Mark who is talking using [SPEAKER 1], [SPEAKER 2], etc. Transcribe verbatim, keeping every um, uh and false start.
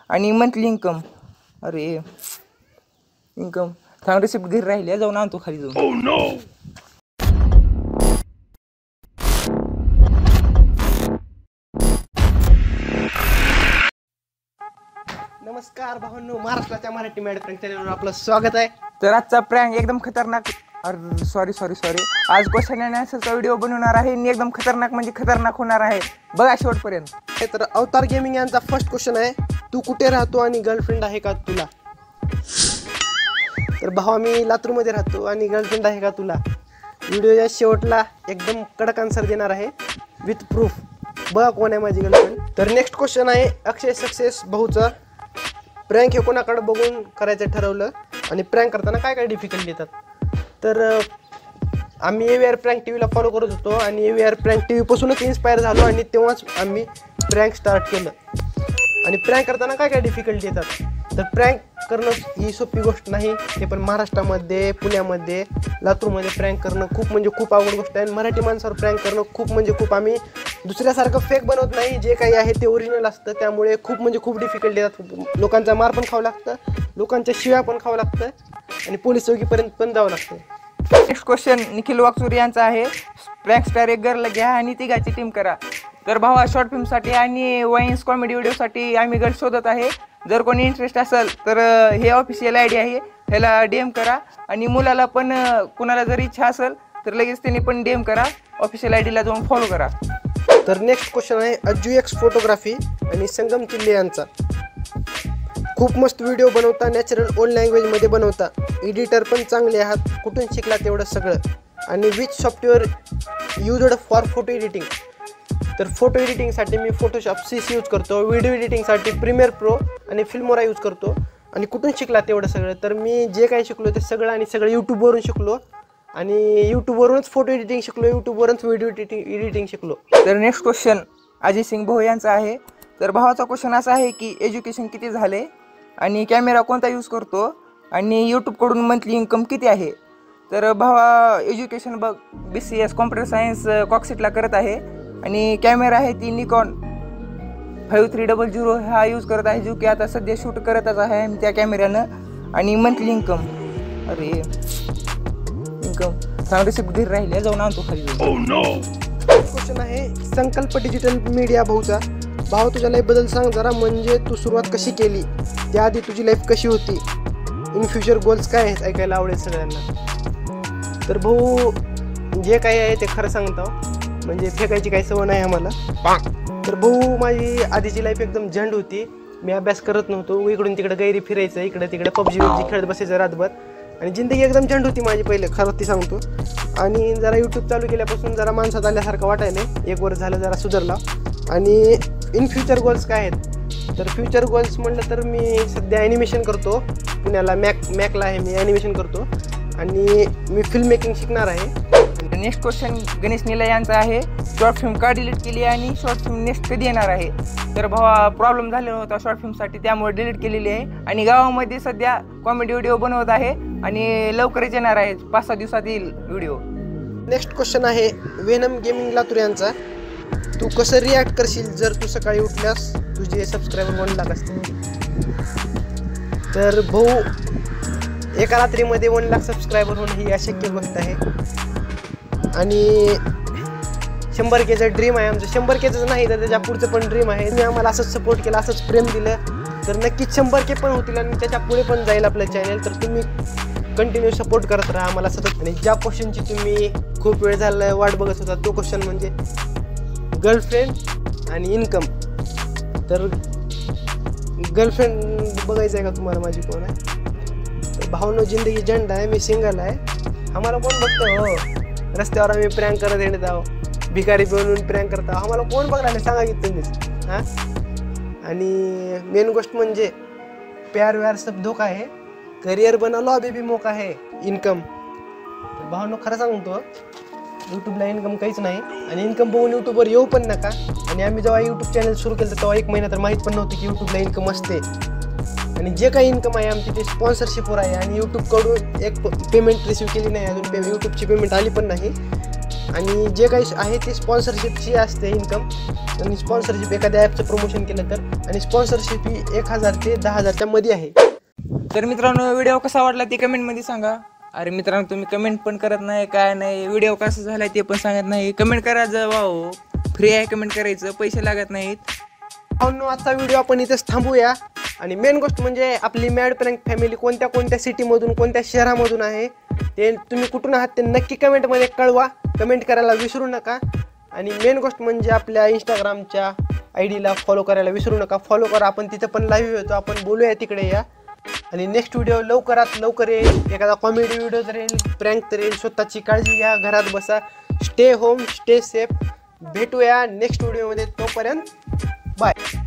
[SPEAKER 1] आणि monthly income. अरे income थांब, रिसिप्ट घरी राहिली, जाऊन आणतो खाली जाऊन.
[SPEAKER 2] Oh no!
[SPEAKER 3] नमस्कार भावांनो, महाराष्ट्राच्या मराठी मॅड प्रँक चॅनलवर आपलं स्वागत आहे.
[SPEAKER 1] तर आजचा प्रँक एकदम खतरनाक, अरे सॉरी सॉरी सॉरी आज क्वेश्चन अँड आन्सरचा व्हिडिओ बनवणार आहे आणि एकदम खतरनाक म्हणजे खतरनाक होणार आहे, बघा शेवटपर्यंत.
[SPEAKER 3] हे तर अवतार गेमिंग यांचा फर्स्ट क्वेश्चन आहे, तू कुठे राहतो आणि गर्लफ्रेंड आहे का तुला? तर भावा, मी लातूरमध्ये राहतो आणि गर्लफ्रेंड आहे का तुला? व्हिडिओच्या शेवटला एकदम कडक आन्सर देणार आहे विथ प्रूफ, बघा कोण आहे माझी गर्लफ्रेंड. तर नेक्स्ट क्वेश्चन आहे अक्षय सक्सेस भाऊचा, प्रँक हे कोणाकडे बघून करायचं ठरवलं आणि प्रँक करताना काय काय डिफिकल्टी येतात? तर आम्ही A V R prank T व्हीला फॉलो करत होतो आणि A V R prank T व्हीपासूनच इन्स्पायर झालो आणि तेव्हाच आम्ही प्रँक स्टार्ट केलं. आणि प्रँक करताना काय काय डिफिकल्टी येतात? तर प्रँक करणं ही सोपी गोष्ट नाही, ते पण महाराष्ट्रामध्ये, पुण्यामध्ये, लातूरमध्ये प्रँक करणं खूप म्हणजे खूप अवघड गोष्ट आहे. मराठी माणसावर प्रँक करणं खूप म्हणजे खूप, आम्ही दुसऱ्यासारखं फेक बनवत नाही, जे काही आहे ते ओरिजिनल असतं, त्यामुळे खूप म्हणजे खूप डिफिकल्टी येतात. लोकांचा मार पण खावं लागतं, लोकांच्या शिव्या पण खावं लागतं आणि पोलीस चौकीपर्यंत पण जावं लागतं.
[SPEAKER 1] नेक्स्ट क्वेश्चन निखिल वाकचुरी यांचा आहे, प्रँक स्टार एक गर्ल घ्या आणि तिघाची टीम करा. तर भावा, शॉर्ट फिल्मसाठी आणि वाईन्स कॉमेडी व्हिडिओसाठी आम्ही गर्ल शोधत आहे. जर कोणी इंटरेस्ट असेल तर हे ऑफिशियल आय डी आहे, ह्याला डी एम करा. आणि मुलाला पण कुणाला जर इच्छा असेल तर लगेच त्यांनी पण डी एम करा, ऑफिशियल आय डीला जाऊन फॉलो करा.
[SPEAKER 3] तर नेक्स्ट क्वेश्चन आहे अज्जू एक्स फोटोग्राफी आणि संगम चिल्ले यांचा, खूप मस्त व्हिडिओ बनवता, नॅचरल ओन लँग्वेजमध्ये बनवता, एडिटर पण चांगले आहात, कुठून शिकला तेवढं सगळं, आणि which software used for photo editing? तर फोटो एडिटिंगसाठी मी फोटोशॉप सी सी यूज करतो, व्हिडिओ एडिटिंगसाठी प्रीमियर प्रो आणि फिल्मोरा यूज करतो. आणि कुठून शिकला तेवढं सगळं? तर मी जे काही शिकलो ते सगळं आणि सगळं यूट्यूबवरून शिकलो आणि यूट्यूबवरूनच फोटो एडिटिंग शिकलो, यूट्यूबवरूनच व्हिडिओ एडिटिंग एडिटिंग शिकलो.
[SPEAKER 1] तर नेक्स्ट क्वेश्चन अजय सिंग भाऊ यांचा आहे. तर भावाचा क्वेश्चन असा आहे की एज्युकेशन किती झाले आणि कॅमेरा कोणता यूज करतो आणि यूट्यूबकडून मंथली इन्कम किती आहे? तर भावा, एज्युकेशन बघ B C S computer science कॉक्सिटला करत आहे आणि कॅमेरा आहे ती Nikon five three double zero हा यूज करत आहे, जो की आता सध्या शूट करतच आहे त्या कॅमेऱ्यानं. आणि मंथली इन्कम, अरे इन्कम सांग, रिसिप्ट घरी राहिली, जाऊन आणतो खाली जाऊन.
[SPEAKER 3] क्वेश्चन आहे संकल्प डिजिटल मीडिया भाऊचा, भाऊ तुझ्या लाईफबद्दल सांग जरा, म्हणजे तू सुरुवात कशी केली, त्याआधी तुझी लाईफ कशी होती, इन फ्युचर गोल्स काय आहेत, ऐकायला आवडेल सगळ्यांना. तर भाऊ, जे काही आहे ते खरं सांगतो, म्हणजे फेकायची काही सवय नाही आम्हाला. तर भाऊ, माझी आधीची लाईफ एकदम झंड होती, मी अभ्यास करत नव्हतो, इकडून तिकडे गैरी फिरायचं, इकडे तिकडे पबजी वबजी खेळत बसायचं रातभर, आणि जिंदगी एकदम झंड होती माझी पहिले, खरं ती सांगतो. आणि जरा यूट्यूब चालू केल्यापासून जरा माणसात आल्यासारखं वाटायला, एक वर्ष झालं जरा सुधारला. आणि इन फ्युचर गोल्स काय आहेत? तर फ्युचर गोल्स म्हटलं तर मी सध्या ॲनिमेशन करतो, पुण्याला मॅक मॅकला आहे, मी ॲनिमेशन करतो आणि मी फिल्म मेकिंग शिकणार आहे.
[SPEAKER 1] नेक्स्ट क्वेश्चन गणेश निला यांचा आहे, शॉर्ट फिल्म का डिलीट केली आणि शॉर्ट फिल्म नेक्स्ट कधी येणार आहे? तर भावा, प्रॉब्लेम झालेला होता शॉर्ट फिल्मसाठी, त्यामुळे डिलीट केलेली आहे आणि गावामध्ये सध्या कॉमेडी व्हिडिओ बनवत आहे आणि लवकरच येणार आहे, पाच सहा दिवसात येईल व्हिडिओ.
[SPEAKER 3] नेक्स्ट क्वेश्चन आहे वेनम गेमिंग लातूर यांचा, तू कसं रिॲक्ट करशील जर तू सकाळी उठल्यास तुझे सबस्क्रायबर वन लाख असतील? तर भाऊ, एका रात्रीमध्ये वन लाख सबस्क्रायबर होणं ही अशक्य गोष्ट आहे आणि शंभर केचं ड्रीम आहे आमचं. शंभर केचं नाही तर त्याच्या पुढचं पण ड्रीम आहे. मी आम्हाला असंच सपोर्ट केला, असंच प्रेम दिलं तर नक्कीच शंभर के पण होतील आणि त्याच्या पुढे पण जाईल आपलं चॅनल. तर तुम्ही कंटिन्यू सपोर्ट करत राहा आम्हाला सतत. आणि ज्या क्वेश्चनची तुम्ही खूप वेळ झालं वाट बघत होता तो क्वेश्चन म्हणजे गर्लफ्रेंड आणि इन्कम. तर गर्लफ्रेंड बघायचं आहे का तुम्हाला माझी कोण आहे? तर भावनो, जिंदगी झंड आहे, मी सिंगल आहे, आम्हाला कोण बघतं? हो, रस्त्यावर आम्ही प्रँक करत येत आहो, भिकारी बनवून प्रँक करत आहो, आम्हाला कोण बघायला सांगा की तुम्हीच. हां, आणि मेन गोष्ट म्हणजे प्यार व्यार सब धोका आहे, करिअर बनवलो अभी भी मौका आहे, इन्कम. भावनो, खरं सांगतो, यूट्यूबला इन्कम काहीच नाही आणि इन्कम बघून यूट्यूबवर येऊ पण नका. आणि आम्ही जेव्हा यूट्यूब चॅनल सुरू केलं तेव्हा एक महिना तर माहीत पण नव्हतं की यूट्यूबला इन्कम असते. आणि जे काही इन्कम आहे आमची ते स्पॉन्सरशिपवर आहे आणि यूट्यूबकडून एक पेमेंट रिसीव्ह केली नाही अजून, पे यूट्यूबची पेमेंट आली पण नाही. आणि जे काही आहे ते स्पॉन्सरशिपची असते इन्कम. आणि स्पॉन्सरशिप एखाद्या ॲपचं प्रमोशन केलं तर, आणि स्पॉन्सरशिप ही एक हजार ते दहा हजारच्या मध्ये आहे.
[SPEAKER 1] तर मित्रांनो, व्हिडिओ कसा वाटला ते कमेंटमध्ये सांगा. अरे मित्रांनो, तुम्ही कमेंट पण करत नाही, काय नाही, व्हिडिओ कसा झाला ते पण सांगत नाही. कमेंट करा जावा हो, फ्री आहे कमेंट करायचं, पैसे लागत नाहीत.
[SPEAKER 3] भावांनो, आजचा व्हिडिओ आपण इथेच थांबूया. आणि मेन गोष्ट म्हणजे आपली मॅड प्रँक फॅमिली कोणत्या कोणत्या सिटीमधून, कोणत्या शहरामधून आहे ते तुम्ही कुठून आहात ते नक्की कमेंटमध्ये कळवा. कमेंट करायला विसरू नका. आणि मेन गोष्ट म्हणजे आपल्या इंस्टाग्रामच्या आय डीला फॉलो करायला विसरू नका. फॉलो करा, आपण तिथं पण लाईव्ह येतो, आपण बोलूया तिकडे या. आणि नेक्स्ट व्हिडिओ लवकरात लवकर येईल. एखादा कॉमेडी व्हिडिओ तर येईल, प्रँक तर येईल. स्वतःची काळजी घ्या, घरात बसा, स्टे होम, स्टे सेफ. भेटूया नेक्स्ट व्हिडिओमध्ये. तोपर्यंत बाय.